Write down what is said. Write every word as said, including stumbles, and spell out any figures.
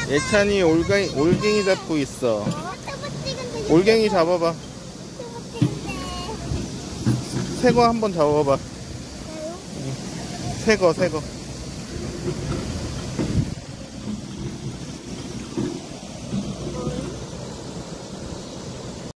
예찬이 올갱이, 올갱이 잡고 있어. 올갱이 잡아봐. 새거 한번 잡아봐. 새거 새거